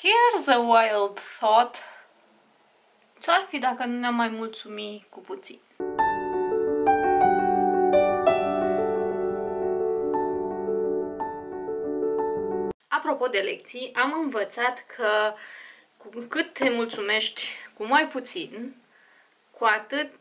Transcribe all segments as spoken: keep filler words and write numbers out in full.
Here's a wild thought. Ce-ar fi dacă nu ne-am mai mulțumi cu puțin? Apropo de lecții, am învățat că cu cât te mulțumești cu mai puțin, cu atât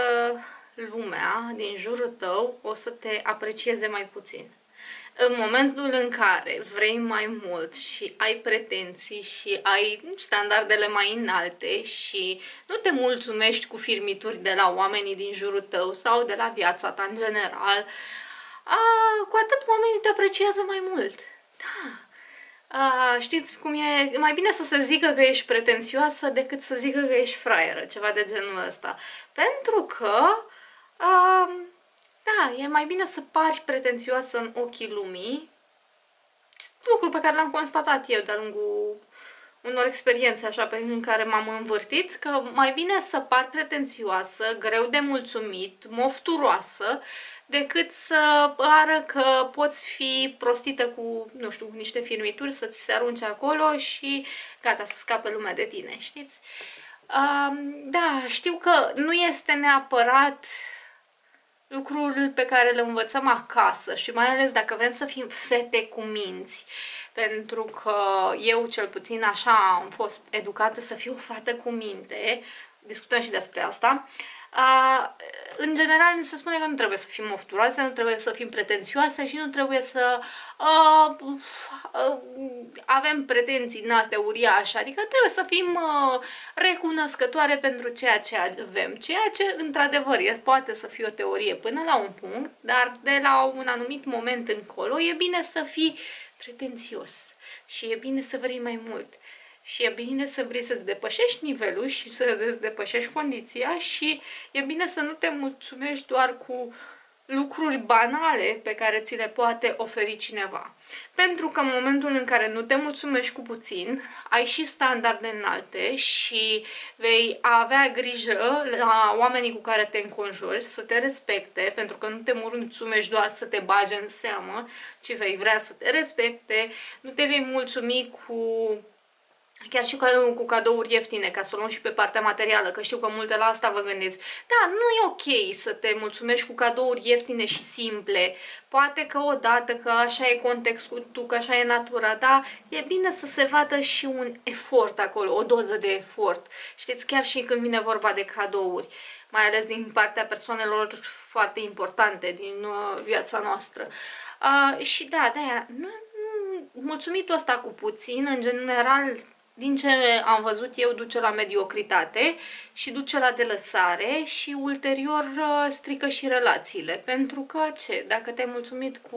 lumea din jurul tău o să te aprecieze mai puțin. În momentul în care vrei mai mult și ai pretenții și ai standardele mai înalte și nu te mulțumești cu firmituri de la oamenii din jurul tău sau de la viața ta în general, a, cu atât oamenii te apreciază mai mult. Da. A, știți cum e? Mai bine să se zică că ești pretențioasă decât să zică că ești fraieră, ceva de genul ăsta. Pentru că a, da, e mai bine să pari pretențioasă în ochii lumii, lucru pe care l-am constatat eu de-a lungul unor experiențe așa pe în care m-am învârtit, că mai bine să pari pretențioasă, greu de mulțumit, mofturoasă, decât să pară că poți fi prostită cu, nu știu, niște firmituri, să ți se arunce acolo și gata, să scape lumea de tine, știți? Uh, da, știu că nu este neapărat lucrul pe care le învățăm acasă și mai ales dacă vrem să fim fete cu minți, pentru că eu cel puțin așa am fost educată să fiu o fată cu minte, discutăm și despre asta. Uh, în general se spune că nu trebuie să fim mofturoase, nu trebuie să fim pretențioase și nu trebuie să uh, uh, avem pretenții din astea uriașe, adică trebuie să fim uh, recunoscătoare pentru ceea ce avem, ceea ce într-adevăr poate să fie o teorie până la un punct, dar de la un anumit moment încolo e bine să fii pretențios și e bine să vrei mai mult. Și e bine să vrei să-ți depășești nivelul și să-ți depășești condiția și e bine să nu te mulțumești doar cu lucruri banale pe care ți le poate oferi cineva. Pentru că în momentul în care nu te mulțumești cu puțin, ai și standarde înalte și vei avea grijă la oamenii cu care te înconjuri să te respecte, pentru că nu te mulțumești doar să te bage în seamă, ci vei vrea să te respecte, nu te vei mulțumi cu chiar și cu cadouri ieftine, ca să o luăm și pe partea materială, că știu că multe la asta vă gândiți. Da, nu e ok să te mulțumești cu cadouri ieftine și simple. Poate că odată, că așa e contextul, că așa e natura, dar e bine să se vadă și un efort acolo, o doză de efort. Știți, chiar și când vine vorba de cadouri, mai ales din partea persoanelor foarte importante din uh, viața noastră. Uh, și da, de-aia, mulțumitul ăsta cu puțin, în general, din ce am văzut eu, duce la mediocritate și duce la delăsare și ulterior strică și relațiile. Pentru că ce? Dacă te-ai mulțumit cu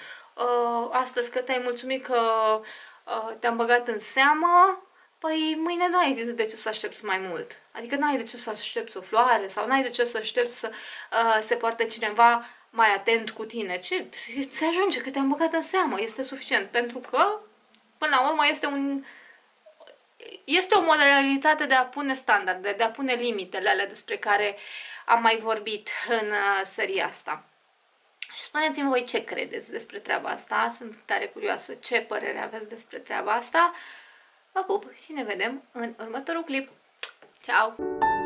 uh, astăzi, că te-ai mulțumit că uh, te-am băgat în seamă, păi mâine nu ai de ce să aștepți mai mult. Adică nu ai de ce să aștepți o floare sau nu ai de ce să aștepți să uh, se poarte cineva mai atent cu tine. Ce? Se ajunge că te-am băgat în seamă, este suficient. Pentru că, până la urmă, este un... Este o modalitate de a pune standarde, de a pune limitele alea despre care am mai vorbit în seria asta. Și spuneți-mi voi ce credeți despre treaba asta, sunt tare curioasă ce părere aveți despre treaba asta. Vă pup și ne vedem în următorul clip. Ciao!